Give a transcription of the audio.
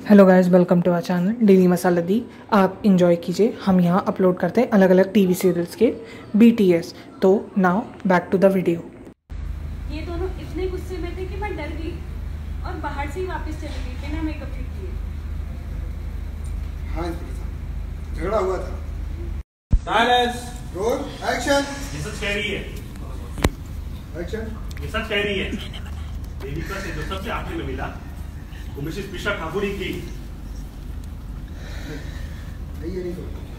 Hello guys, welcome to our channel daily masala दी। आप enjoy कीजिए। हम यहाँ अपलोड करते हैं अलग अलग टीवी सीरियल्स के BTS। तो now back to the video. ये दोनों इतने गुस्से में थे कि मैं डर गई और बाहर से ही वापस चली गई बिना मेकअप ठीक किए। हाँ, झगड़ा हुआ था। Silence, roll action. ये सच कह रही है। एक्शन। ये सच कह रही है। देविका से जो सबसे आखिरी में मिला वो मिसेस प्रिशा ठाकुर ही थी। नहीं, ये नहीं